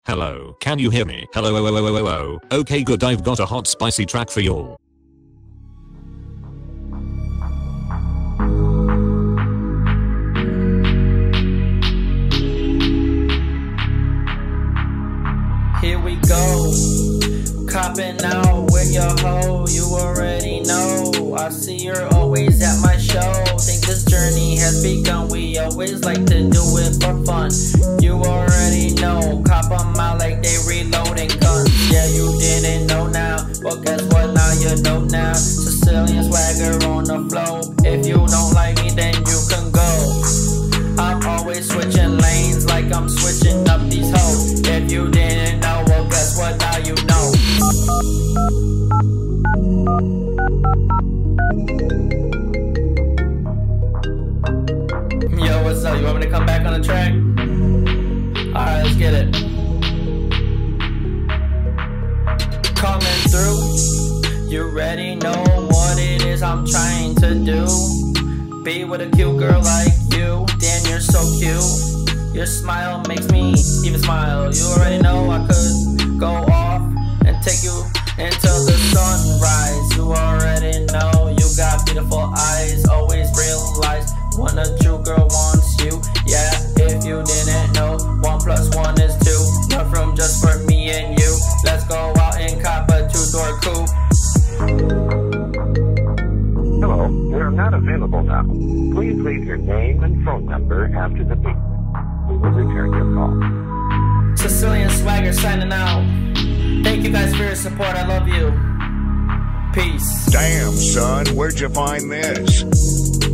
Hello, can you hear me? Hello, oh, oh, oh, oh, oh, oh. Okay, good, I've got a hot spicy track for y'all. Here we go, copping out with your hoe, you already know. I see you're always at my show, think this journey has begun. We always like to do it for fun. You already know, cop 'em out like they reloading guns. Yeah, you didn't know now, well guess what, now you know now. Sicilian swagger on the flow, if you don't like me then you can go. I'm always switching lanes like I'm switching up these hoes. If you didn't know, well guess what, now you know. Yo, what's up? You want me to come back on the track? Alright, let's get it. Coming through, you already know what it is I'm trying to do. Be with a cute girl like you, damn you're so cute. Your smile makes me even smile. You already know I could go off and take you until the sunrise. You already know you got beautiful eyes, always realize when a true girl wants you. Yeah, if you didn't know, 1 + 1 is 2. Enough room just for me and you. Let's go out and cop a 2-door coupe. Hello, we're not available now. Please leave your name and phone number after the beep. We will return your call. Sicilian swagger signing out. Thank you guys for your support. I love you. Peace. Damn, son, where'd you find this?